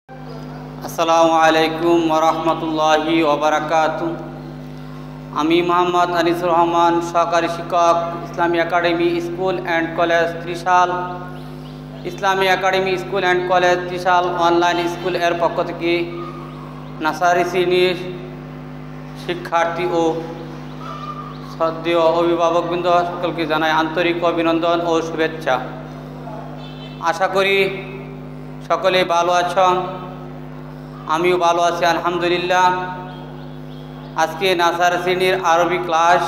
আসসালামু আলাইকুম ওরহমতুল্লাহি ওবারাকাতু। আমি মোহাম্মদ আনিসুর রহমান, সহকারী শিক্ষক, Islami academy school and college Trishal. Islami academy school and college Trishal online school এর পক্ষ থেকে নার্সারি শ্রেণীর শিক্ষার্থী ও শ্রদ্ধেয় অভিভাবকবৃন্দ সকলকে জানাই আন্তরিক অভিনন্দন ও শুভেচ্ছা। আশা করি সকলে ভালো আছেন, আমিও ভালো আছি আলহামদুলিল্লাহ। আজকে নার্সারি শ্রেণীর আরবি ক্লাস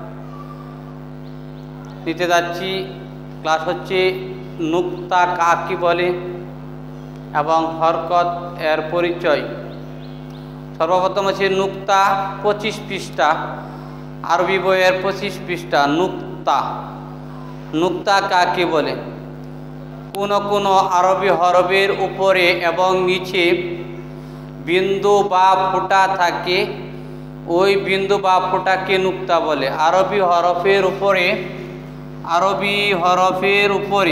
নিতে যাচ্ছি। ক্লাস হচ্ছে নুক্তা কাকে বলে এবং হরকত এর পরিচয়। সর্বপ্রথম হচ্ছে নুক্তা, 25 পৃষ্ঠা, আরবি বইয়ের 25 পৃষ্ঠা। নুক্তা কাকে বলে? কোনো আরবি হরফের উপরে এবং নিচে বিন্দু বা ফোঁটা থাকে, ওই বিন্দু বা ফোঁটাকে নুক্তা বলে। আরবি হরফের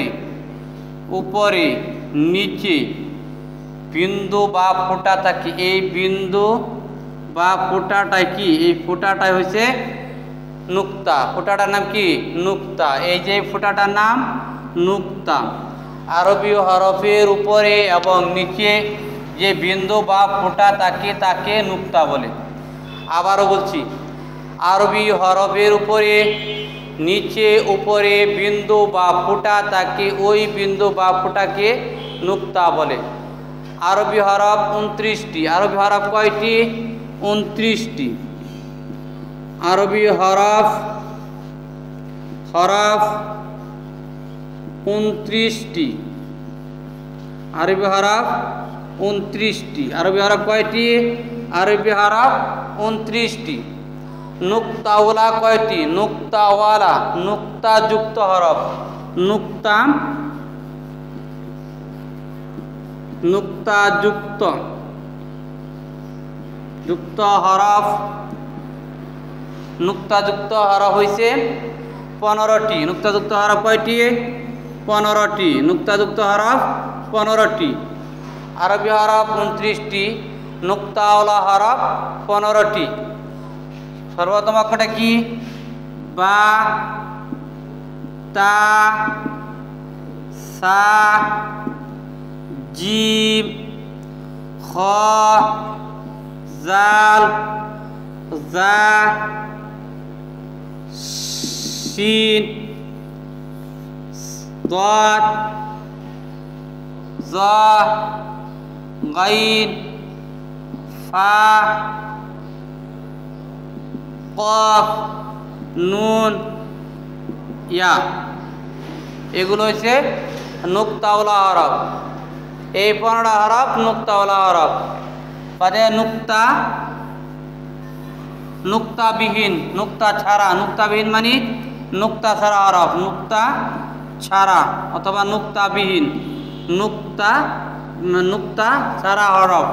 উপরে নিচে বিন্দু বা ফোঁটা থাকে, এই বিন্দু বা ফোঁটাটাই কি? এই ফোঁটাটাই হচ্ছে নুক্তা। ফোঁটাটার নাম কি? নুক্তা। এই যে ফোঁটাটার নাম নুক্তা। আরবি হরফের উপরে এবং নিচে যে বিন্দু বা ফোঁটা থাকে তাকে নুক্তা বলে। আবারও বলছি, আরবি হরফের উপরে নিচে উপরে বিন্দু বা ফোঁটা থাকে, ওই বিন্দু বা ফোঁটাকে নুক্তা বলে। আরবি হরফ 29টি। আরবি হরফ কয়টি? 29টি। আরবি হরফ 29টি। আরবি হরফ 29টি। আরবি হরফ কয়টি? আরবি হরফ 29টি। নুক্তাওয়ালা কয়টি? নুক্তাওয়ালা, নুক্তাযুক্ত হরফ। নুক্তাযুক্ত হরফ। নুক্তাযুক্ত হরফ হইছে 15টি। নুক্তাযুক্ত হরফ কয়টি? 15টি। নুক্তাযুক্ত হরফ 15টি। আরবি হরফ 29টি, নুক্তাওয়ালা হরফ 15টি। সর্বপ্রথম অক্ষরটা কি? বা, তা, সা, জিম, খ, জাল, জা, শিন, দাদ, জা, গাইন, ফা, কফ, নুন, ইয়া। এগুলো হচ্ছে নুক্তাওয়ালা হরফ। এই 15টা হরফ নুক্তাওয়ালা হরফ। বাদে নুক্তাবিহীন, নুক্তা ছাড়া। নুক্তাবিহীন মানে নুক্তা ছাড়া হরফ। নুক্তা ছাড়া অথবা নুক্তাবিহীন। নুক্তা ছাড়া হরফ।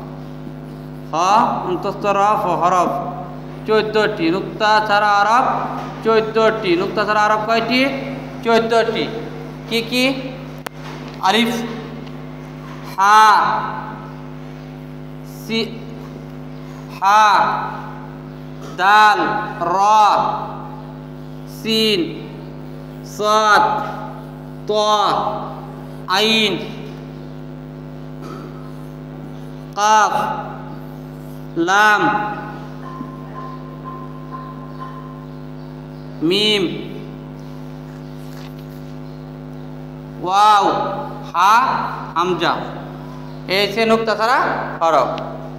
অন্তস্থ হরফ 14টি। নুক্তা ছাড়া হরফ 14টি। নুক্তা ছাড়া হরফ কয়টি? 14টি। কি কি? আলিফ, হা, দাল, র, সিন, সাদ, ত, আইন, কাফ, লাম, মিম, ওয়াও, হা, হামজা। এই হচ্ছে নুক্তা ছাড়া হরফ।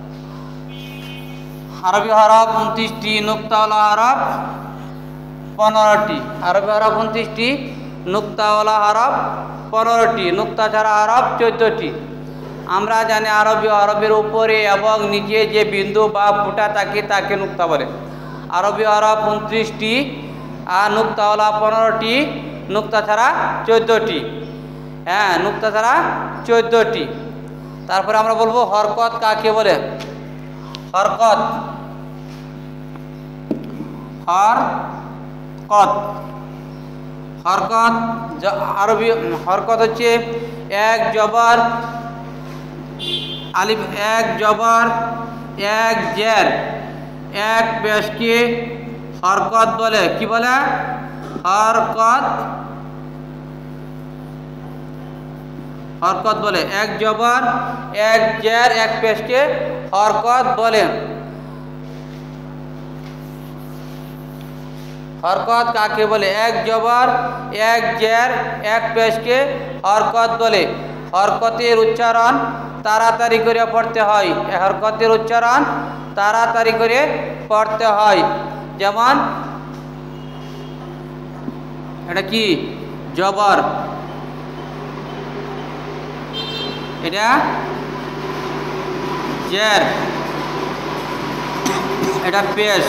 আরবি হরফ 29টি, নুক্তাওয়ালা হরফ 15টি। আরবি হরফ 29টি, নুক্তাওয়ালা হরফ 15টি। নুক্তা ছাড়া হরফ 14টি। আমরা জানি আরবি হরফের উপরে এবং নিচে যে বিন্দু বা ফোঁটা থাকে তাকে নুক্তা বলে। আরবি হরফ 29টি আর নুক্তাওয়ালা 15টি, নুক্তা ছাড়া 14টি। হ্যাঁ, নুক্তা ছাড়া 14টি। তারপরে আমরা বলবো হরকত কাকে বলে? হরকত হরকত হচ্ছে এক জবর আলিফ এক জবর এক জের এক পেশকে হরকত বলে। কি বলে? হরকত, হরকত বলে। এক জবর এক জের এক পেশকে হরকত বলে। হরকত কাকে বলে? এক জবর এক জের এক পেশকে হরকত বলে। হরকতের উচ্চারণ তাড়াতাড়ি করে পড়তে হয়। হরকতের উচ্চারণ তাড়াতাড়ি করে পড়তে হয়। যেমন এটা কি? জবর, এটা জের, এটা পেশ।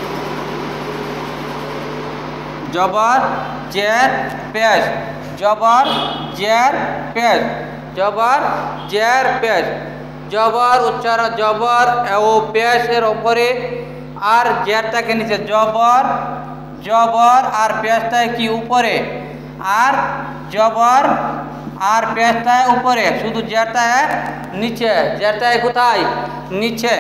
জবর জের পেশ, জবর জের পেশ, জবর জের পেশ। জবর উচ্চারণ, জবর ও পেশের ওপরে আর জেরটাকে নিচে। জবর জবর আর পেশটায় কি উপরে, আর জবর আর পেশটায় উপরে, শুধু জেরটায় নিচে। জেরটায় কোথায়? নিচে।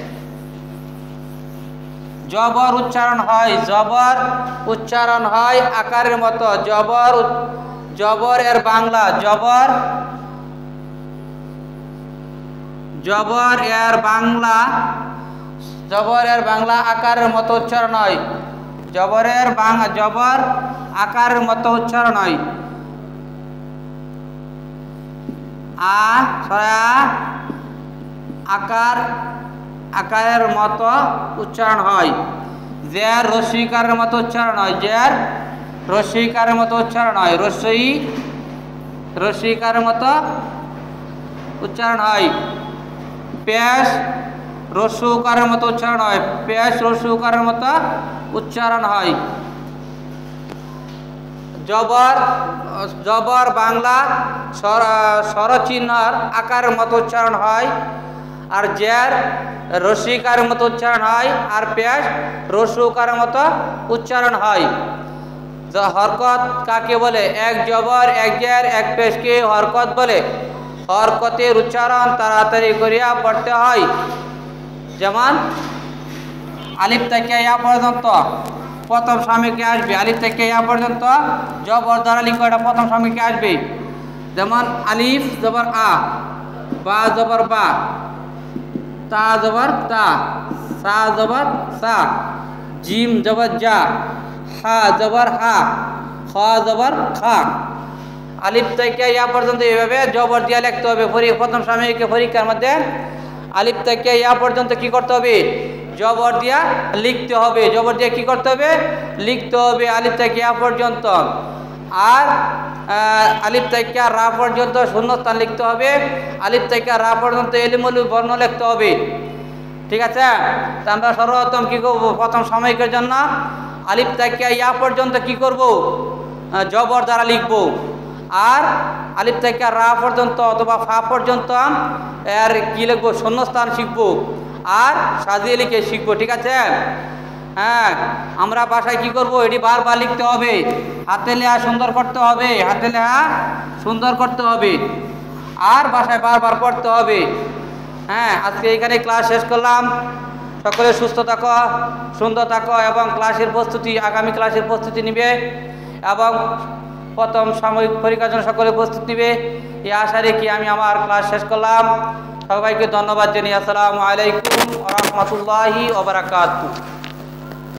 জবর উচ্চারণ হয়, জবর উচ্চারণ হয় আকারের মতো। জবর, জবর এর বাংলা, জবর, জবর এর বাংলা, জবর এর বাংলা আকারের মতো উচ্চারণ হয়। জবরের জবর আকারের মতো উচ্চারণ হয়। আকার, আকারের মতো উচ্চারণ হয়। জের রস্বইকারের মতো উচ্চারণ হয়। জের রস্বইকারের মতো উচ্চারণ হয়। রস্বইকারের মতো উচ্চারণ হয়। পেশ রস্বইকারের মতো উচ্চারণ হয়। পেশ রস্বইকারের মতো উচ্চারণ হয়। জবর, জবর বাংলা স্বরচিহ্নর আকারের মতো উচ্চারণ হয়। আর জের রস্বইকারের মতো উচ্চারণ হয়। আর পেশ রস্বইকারের মতো উচ্চারণ হয়। হরকত কাকে বলে? এক জবর এক জের এক পেশকে হরকত বলে। হরকতের উচ্চারণ তাড়াতাড়ি করিয়া পড়তে হয়। যেমন আলিফ থেকে ইয়া পর্যন্ত প্রথম স্বামীকে আসবে। আলিফ থেকে ইয়া পর্যন্ত জবর দ্বারা লিখো, এটা প্রথম স্বামীকে আসবে। যেমন আলিফ জবর আ, বা জবর বা, তা জবর তা, সা জবর সা, জিম জবর জা, হা জবর হা, খ জবর খা। আলিফ থেকে ইয়া পর্যন্ত এইভাবে জবর দিয়ে লিখতে হবে। প্রথম স্বামীকে পরীক্ষার মধ্যে আলিফ থেকে ইয়া পর্যন্ত কি করতে হবে? জবর দিয়া লিখতে হবে। জবর দিয়ে কি করতে হবে? লিখতে হবে আলিফ থেকে ইয়া পর্যন্ত। আর আলিফ থেকে রা পর্যন্ত শূন্যস্থান লিখতে হবে। আলিফ থেকে রা পর্যন্ত এলিমুল বর্ণ লিখতে হবে। ঠিক আছে? তা আমরা সর্বপ্রথম কী করবো? প্রথম সাময়িকের জন্য আলিফ থেকে ইয়া পর্যন্ত কি করব? জবর দ্বারা লিখব। আর আলিফ থেকে রা পর্যন্ত অথবা ফা পর্যন্ত এর কী লিখবো? শূন্যস্থান শিখব আর সাজিয়ে লিখে শিখবো। ঠিক আছে? হ্যাঁ, আমরা বাসায় কি করব? এটি বারবার লিখতে হবে। হাতে লেখা সুন্দর করতে হবে, হাতে লেখা সুন্দর করতে হবে, আর বাসায় বারবার পড়তে হবে। হ্যাঁ, আজকে এইখানে ক্লাস শেষ করলাম। সকলে সুস্থ থাকো, সুন্দর থাকো এবং ক্লাসের প্রস্তুতি, আগামী ক্লাসের প্রস্তুতি নিবে এবং প্রথম সাময়িক পরীক্ষার জন্য সকলে প্রস্তুতি নিবে। এই আশা রেখে আমি আমার ক্লাস শেষ করলাম। সবাইকে ধন্যবাদ জানিয়ে আসসালামু আলাইকুম ওয়া রাহমাতুল্লাহি ওয়া বারাকাতুহু।